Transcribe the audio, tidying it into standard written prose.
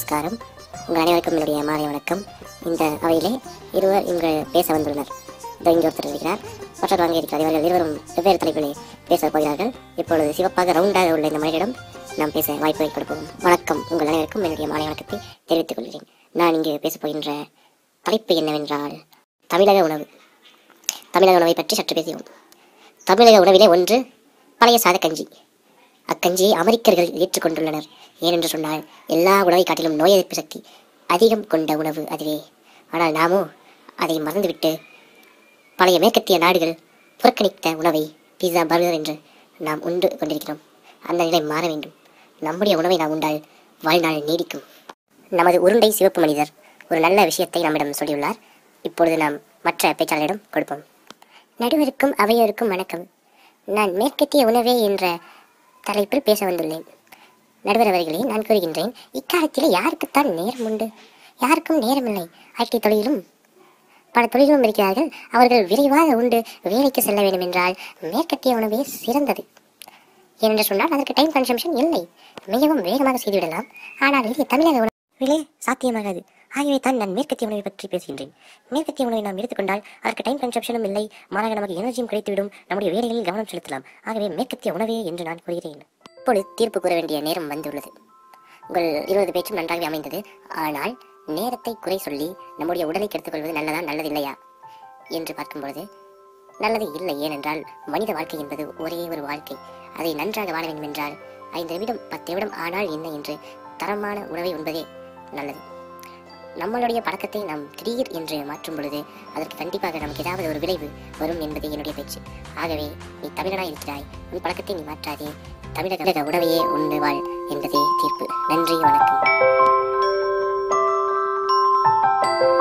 நமஸ்காரம். உங்கள் அனைவருக்கும் என்னுடைய மாலை வணக்கம். இந்த அவையிலே இருவர் இங்கு பேச வந்துள்ளனர். இங்கே ஒருத்தர் இருக்கிறார், மற்றொரு வாங்க இருக்கிறார். இவர்கள் இருவரும் வெவ்வேறு தலைப்புகளை பேசப் போகிறார்கள். இப்பொழுது சிவப்பாக ரவுண்டாக உள்ள இந்த மனிதரிடம் நாம் பேச வாய்ப்பை கொடுப்போம். வணக்கம். உங்கள் அனைவருக்கும் என்னுடைய மாலை வணக்கத்தை தெரிவித்துக் கொள்கிறேன். நான் இங்கு பேசப் போகின்ற தலைப்பு என்னவென்றால் தமிழக உணவு. தமிழக உணவை பற்றி சற்று பேசுவோம். தமிழக உணவிலே ஒன்று பழைய சாத கஞ்சி. அக்கஞ்சியை அமெரிக்கர்கள் ஏற்றுக்கொண்டுள்ளனர். ஏனென்று சொன்னால் எல்லா உணவை காட்டிலும் நோய் எதிர்ப்பு சக்தி அதிகம் கொண்ட உணவு அதுவே. ஆனால் நாமோ அதை மறந்துவிட்டு பழைய மேற்கத்திய நாடுகள் புறக்கணித்த உணவை பீஸா, பர்கர் என்று நாம் உண்டு கொண்டிருக்கிறோம். அந்த நிலை மாற வேண்டும். நம்முடைய உணவை நாம் உண்டால் வாழ்நாள் நீடிக்கும். நமது உருண்டை சிவப்பு மனிதர் ஒரு நல்ல விஷயத்தை நம்மிடம் சொல்லியுள்ளார். இப்பொழுது நாம் மற்ற பேச்சாளரிடம் கொடுப்போம். நடுவருக்கும் அவையோருக்கும் வணக்கம். நான் மேற்கத்திய உணவே என்ற தலைப்பில் பேச வந்துள்ளேன். நடுவர் அவர்களே, நான் கூறுகின்றேன், இக்காலத்தில் யாருக்குத்தான் நேரம் உண்டு? யாருக்கும் நேரமில்லை. ஐடி தொழிலும் பல தொழிலும் இருக்கிறார்கள். அவர்கள் விரைவாக உண்டு வேலைக்கு செல்ல வேண்டும் என்றால் மேற்கத்திய உணவே சிறந்தது. ஏனென்று சொன்னால் அதற்கு டைம் கன்சம்ஷன் இல்லை, மிகவும் வேகமாக செய்துவிடலாம். ஆனால் இது தமிழக உணவிலே சாத்தியமாகாது. ஆகவே தான் நான் மேற்கத்திய உணவை பற்றி பேசுகின்றேன். மேற்கத்திய உணவை நாம் எடுத்துக்கொண்டால் அதற்கு டைம் கன்சம்ஷனும் இல்லை, மாறாக நமக்கு எனர்ஜியும் கிடைத்துவிடும், நம்முடைய வேலைகளில் கவனம் செலுத்தலாம். ஆகவே மேற்கத்திய உணவே என்று நான் கூறுகிறேன். இப்பொழுது தீர்ப்பு கூற வேண்டிய நேரம் வந்துள்ளது. உங்கள் 20 பேச்சும் நன்றாகவே அமைந்தது. ஆனால் நேரத்தை குறை சொல்லி நம்முடைய உடலை கெடுத்துக்கொள்வது நல்லதா நல்லதில்லையா என்று பார்க்கும்பொழுது நல்லது இல்லை. ஏனென்றால் மனித வாழ்க்கை என்பது ஒரே ஒரு வாழ்க்கை. அதை நன்றாக வாழ வேண்டும் என்றால் 5 நிமிடம் 10 நிமிடம் ஆனால் என்ன என்று தரமான உணவை உண்பதே நல்லது. நம்மளுடைய பழக்கத்தை நாம் திடீர் என்று மாற்றும் பொழுது அதற்கு கண்டிப்பாக நமக்கு ஏதாவது ஒரு விளைவு வரும் என்பது என்னுடைய பேச்சு. ஆகவே நீ தமிழனாய் இருக்கிறாய், உன் பழக்கத்தை நீ மாற்றாதே, தமிழக உணவையே உண்டு வாழ் என்பதே தீர்ப்பு. நன்றி, வணக்கம்.